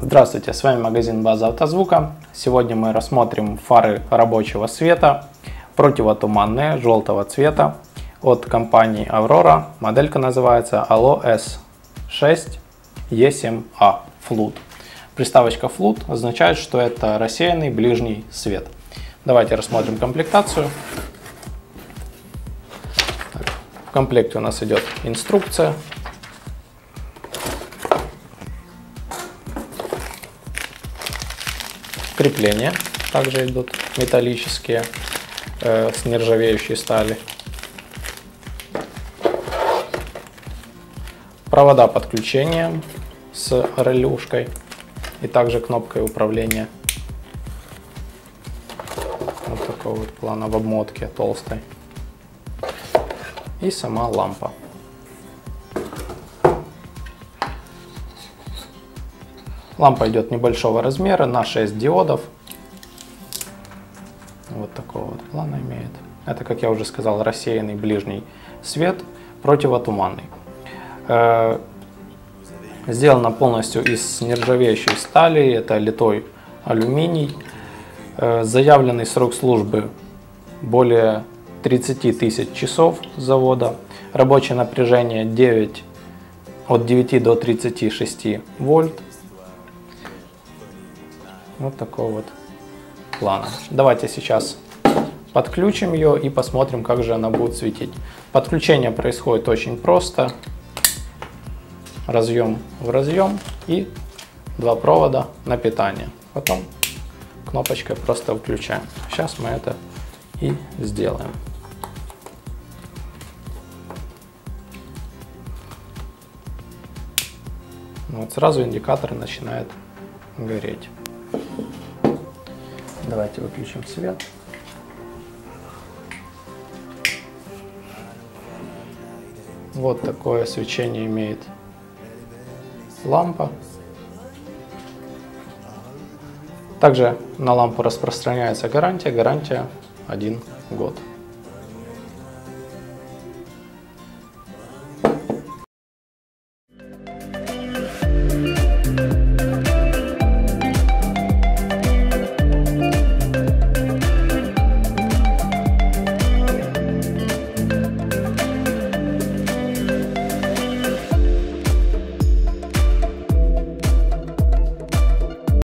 Здравствуйте, с вами магазин База Автозвука. Сегодня мы рассмотрим фары рабочего света, противотуманные, желтого цвета от компании Aurora. Моделька называется Allo S6 E7A Flood. Приставочка Flood означает, что это рассеянный ближний свет. Давайте рассмотрим комплектацию. В комплекте у нас идет инструкция. Крепления также идут металлические, с нержавеющей стали. Провода подключения с релюшкой и также кнопкой управления. Вот такого вот плана в обмотке толстой. И сама лампа. Лампа идет небольшого размера, на 6 диодов. Вот такого вот плана имеет. Это, как я уже сказал, рассеянный ближний свет, противотуманный. Сделано полностью из нержавеющей стали, это литой алюминий. Заявленный срок службы более 30 тысяч часов завода. Рабочее напряжение от 9 до 36 вольт. Вот такого вот плана. Давайте сейчас подключим ее и посмотрим, как же она будет светить. Подключение происходит очень просто. Разъем в разъем и два провода на питание. Потом кнопочкой просто включаем. Сейчас мы это и сделаем. Вот сразу индикатор начинает гореть. Давайте выключим свет. Вот такое свечение имеет лампа. Также на лампу распространяется гарантия 1 год.